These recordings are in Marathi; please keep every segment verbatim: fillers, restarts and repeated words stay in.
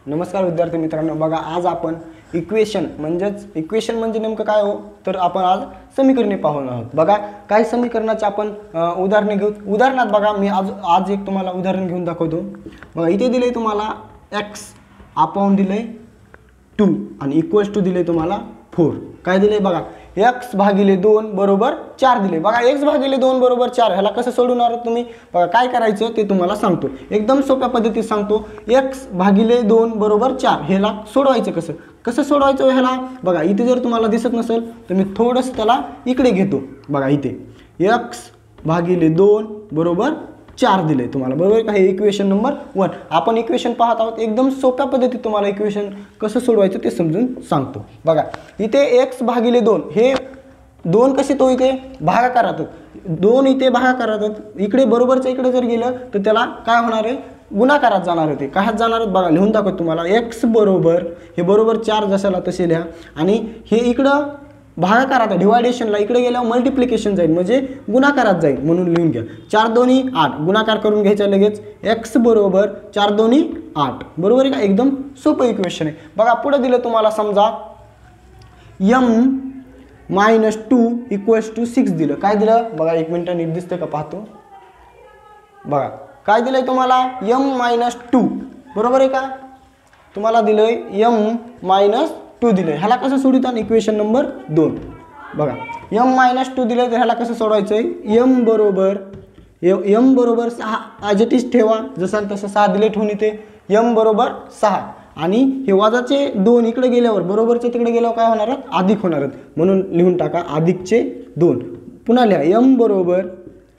नमस्कार विद्यार्थी मित्रांनो, बघा आज आपण इक्वेशन म्हणजेच इक्वेशन म्हणजे नेमकं काय हो, तर आपण आज समीकरणे पाहणार आहोत। बघा काही समीकरणाचे आपण उदाहरणे घेऊ। उदाहरणात बघा मी आज आज एक तुम्हाला उदाहरण घेऊन दाखवतो। बघा इथे दिले तुम्हाला x अपॉन दिले टू आणि इक्वल्स टू दिले तुम्हाला फोर। काय दिले बघा x भागिले दोन बरोबर चार दिले। बघा x भागिले दोन बरोबर चार, ह्याला कसं सोडवणार तुम्ही? बघा काय करायचं ते तुम्हाला सांगतो, एकदम सोप्या पद्धतीत सांगतो। x भागिले दोन बरोबर चार ह्याला सोडवायचं कसं कसं सोडवायचं ह्याला? बघा इथे जर तुम्हाला दिसत नसेल तर मी थोडंसं त्याला इकडे घेतो। बघा इथे x भागिले दोन बरोबर चार दिले तुम्हाला, बरोबर का? हे इक्वेशन नंबर वन आपण इक्वेशन पाहत आहोत। एकदम सोप्या पद्धतीत तुम्हाला इक्वेशन कसं सोडवायचं ते समजून सांगतो। बघा इथे x भागिले दोन, हे दोन कसे तो इथे भागाकारात, दोन इथे भागाकारात, इकडे बरोबरच्या इकडे जर गेलं तर त्याला काय होणार आहे? गुणाकारात जाणार होते। कायत जाणार आहेत बघा लिहून दाखवतो तुम्हाला। x बरोबर हे बरोबर चार जशाला तसे लिहा आणि हे इकडं भागाकारात डिवायडेशनला इकडे गेल्यावर मल्टिप्लिकेशन जाईल म्हणजे गुणाकारात जाईल म्हणून लिहून घ्या। चार दोन्ही आठ, गुणाकार करून घ्यायचा लगेच। x बरोबर चार दोन्ही आठ, बरोबर आहे का? एकदम सोपं इक्वेशन आहे। बघा पुढे दिलं तुम्हाला समजा m minus two equals to six दिलं। काय दिलं बघा, एक मिनिट नीट दिसतं का पाहतो। बघा काय दिलंय तुम्हाला m मायनस टू, बरोबर आहे का? तुम्हाला दिलंय m मायनस टू दिले। ह्याला कसं सोडवतात? इक्वेशन नंबर दोन। बघा m मायनस टू दिले तर ह्याला कसं सोडवायचं आहे? m बरोबर m बरोबर सहा ॲज इट इज ठेवा, जसं तसं सहा दिले ठेवून इथे m बरोबर सहा आणि हे वाजाचे दोन इकडे गेल्यावर बरोबरचे तिकडे गेल्यावर काय होणार आहेत? अधिक होणार आहेत, म्हणून लिहून टाका अधिकचे दोन। पुन्हा लिहा m बरोबर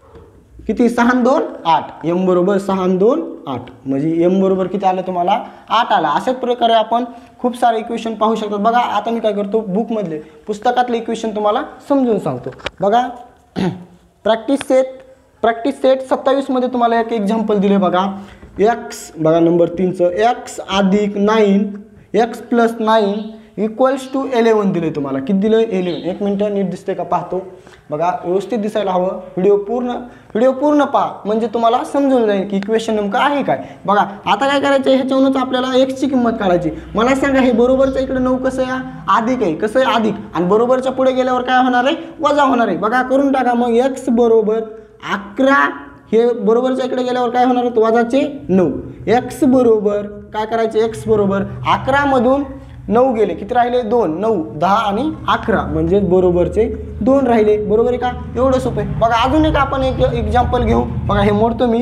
किती? सहा दोन आठ, m बरोबर सहा दोन आठ म्हणजे m बरोबर किती आलं तुम्हाला? आठ आला। अशाच प्रकारे आपण खूप सारे इक्वेशन पाहू शकतो। बघा आता मी काय करतो, बुक मधले पुस्तकातले इक्वेशन तुम्हाला समजून सांगतो। बघा प्रॅक्टिस सेट प्रॅक्टिस सेट सत्तावीस मध्ये तुम्हाला एक एक्झाम्पल दिले। बघा x बघा नंबर तीनचं x अधिक nine X plus nine equals to eleven दिले तुम्हाला। किती दिलं? इलेवन। एक मिनटं नीट दिसते का पाहतो। बघा व्यवस्थित दिसायला हवं, व्हिडिओ पूर्ण व्हिडिओ पूर्ण पहा म्हणजे तुम्हाला समजून जाईल की इक्वेशन नेमकं आहे काय। बघा आता काय करायचं, ह्याच्यावरूनच आपल्याला एक्सची किंमत काढायची। मला सांगा हे बरोबरच्या इकडे नऊ कसं आहे? अधिक आहे। कसं आहे? अधिक, आणि बरोबरच्या पुढे गेल्यावर काय होणार आहे? वजा होणार आहे। बघा करून टाका मग एक्स बरोबर अकरा, हे बरोबरच्या इकडे गेल्यावर काय होणार आहे? वजाचे नऊ। एक्स बरोबर काय करायचे? एक्स बरोबर अकरा मधून नऊ गेले, किती राहिले? दोन। नऊ दहा आणि अकरा म्हणजे बरोबरचे दोन राहिले, बरोबर आहे का? एवढं सोपं आहे। बघा अजून एक आपण एक एक्झाम्पल घेऊ। बघा हे मोडतो मी।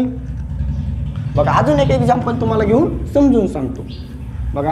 बघा अजून एक एक्झाम्पल तुम्हाला घेऊन समजून सांगतो। बघा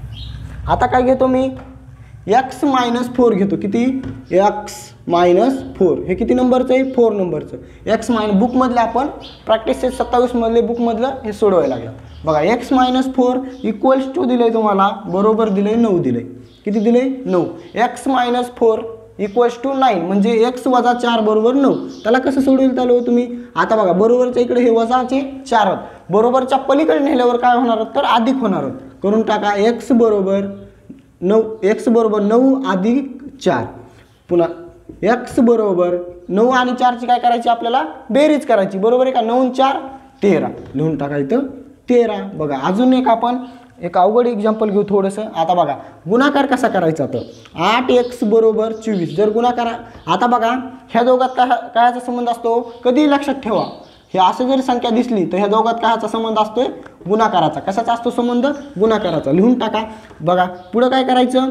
आता काय घेतो मी? एक्स मायनस फोर घेतो। किती? एक्स मायनस फोर, हे किती नंबरचं आहे? फोर नंबरचं। एक्स मायनस बुकमधलं आपण प्रॅक्टिस सेट सत्तावीस मधले बुकमधलं हे सोडवायला लागलं। बघा X minus four equals to दिले तुम्हाला, बरोबर दिले नऊ दिले। किती दिले? नऊ। X minus four equals to nine म्हणजे एक्स वजा चार बरोबर नऊ। त्याला कसं सोडवेल त्याला तुम्ही? आता बघा बरोबरच्या इकडे हे वजाचे चार आहेत, बरोबरच्या पलीकडे नेल्यावर काय होणार तर अधिक होणार आहेत। करून टाका एक्स बरोबर नऊ, एक्स बरोबर नऊ अधिक चार। पुन्हा एक्स बरोबर नऊ आणि चारची काय करायची आपल्याला? बेरीज करायची, बरोबर आहे का? नऊ चार तेरा, लिहून टाका इथं तेरा। बघा अजून एक आपण एक अवघड एक्झाम्पल घेऊ थोडंसं। आता बघा गुणाकार कसा करायचा तर आठ एक्स बरोबर चोवीस, जर गुणाकार आता बघा ह्या दोघात काय कायचा संबंध असतो? कधी लक्षात ठेवा, हे असं जर संख्या दिसली तर ह्या दोघात कायचा संबंध असतोय? गुणाकाराचा। कशाचा असतो संबंध? गुणाकाराचा। लिहून टाका। बघा पुढं काय करायचं?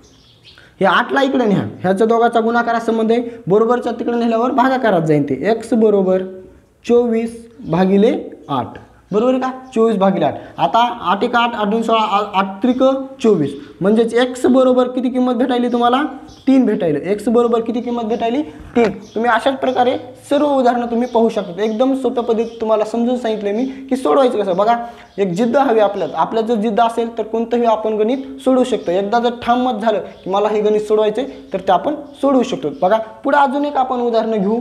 हे आठला इकडे न्या, ह्याच्या दोघाचा गुणाकारा संबंध आहे, बरोबरच्या तिकडे नेल्यावर भागाकारात जाईल ते। एक्स बरोबर चोवीस भागिले आठ, बरोबर आहे का? चोवीस भागिले आठ। आता आठ एक आठ, आठ दोन सोळा, आठ त्रिक चोवीस म्हणजेच एक्स बरोबर किती किंमत भेटायली तुम्हाला? तीन भेटायला। एक्स बरोबर किती किंमत भेटायली? तीन। तुम्ही अशाच प्रकारे सर्व उदाहरणं तुम्ही पाहू शकता। एकदम सोप्या पद्धतीत तुम्हाला समजून सांगितलं मी की सोडवायचं कसं। बघा एक जिद्द हवी आपल्यात, आपल्यात जर जिद्द असेल तर कोणतंही आपण गणित सोडवू शकतो। एकदा जर ठाम मत झालं की मला हे गणित सोडवायचे तर ते आपण सोडवू शकतो। बघा पुढे अजून एक आपण उदाहरणं घेऊ।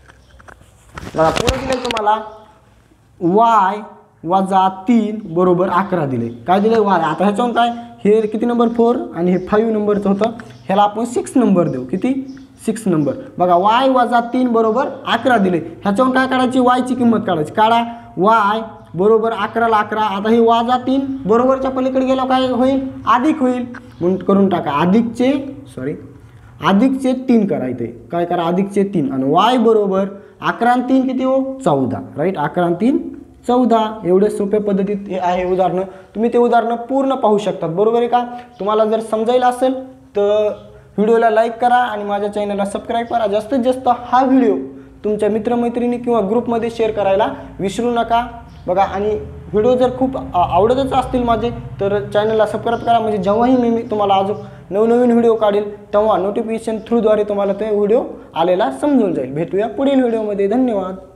बघा पुढे दिले तुम्हाला वाय वजा तीन बरोबर अकरा दिले। काय दिले? वाय। आता ह्याच्यावर काय, हे किती नंबर? फोर आणि हे फाईव्ह नंबरचं होतं, ह्याला आपण सिक्स नंबर देऊ। किती? Six number. बघा वाय वजा तीन बरोबर अकरा दिले. ह्याच्यावरून काय काढायची, वायची किंमत काढायची. काढा वाय बरोबर अकराला अकरा. आता ही वाजा तीन बरोबरच्या पलीकडे गेल्यावर काय होईल, अधिक होईल. म्हणून करून टाका अधिकचे सॉरी अधिकचे तीन करायचे. काय करा अधिकचे तीन आणि वाय बरोबर अकरा आणि तीन किती हो, चौदा. राईट, अकरा आणि तीन चौदा. एवढे सोप्या पद्धतीत हे आहे उदाहरणं. तुम्ही ते उदाहरणं पूर्ण पाहू शकतात. बरोबर आहे का. तुम्हाला जर समजायला असेल तर व्हिडिओला लाईक करा आणि माझ्या चॅनलला सबस्क्राईब करा. जास्तीत जास्त हा व्हिडिओ तुमच्या मित्रमैत्रिणी किंवा ग्रुपमध्ये शेअर करायला विसरू नका. बघा आणि व्हिडिओ जर खूप आवडतच असतील माझे तर चॅनलला सबस्क्राईब करा. म्हणजे जेव्हाही मी तुम्हाला अजून नवनवीन व्हिडिओ काढेल तेव्हा नोटिफिकेशन थ्रूद्वारे तुम्हाला ते व्हिडिओ आलेला समजून जाईल. भेटूया पुढील व्हिडिओमध्ये. धन्यवाद.